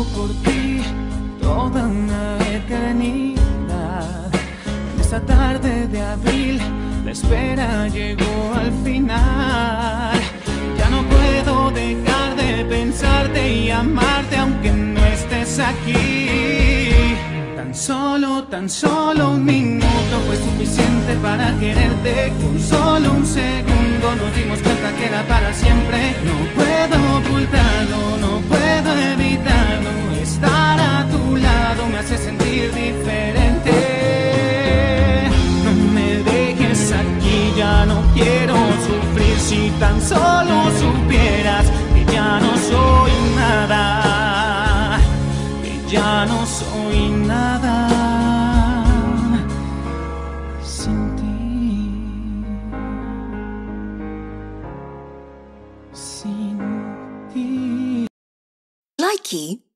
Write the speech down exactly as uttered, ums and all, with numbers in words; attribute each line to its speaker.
Speaker 1: esperado por ti toda una eternidad. En esta tarde de abril la espera llegó al final. Ya no puedo dejar de pensarte y amarte aunque no estés aquí. Tan solo, tan solo un minuto fue suficiente para quererte. Con solo un segundo nos dimos cuenta que era para siempre. No puedo ocultarlo, no puedo evitarlo. Estar a tu lado me hace sentir diferente. No me dejes aquí, ya no quiero sufrir. Si tan solo supieras que ya no soy nada, que ya no soy nada sin ti, sin ti.
Speaker 2: Likey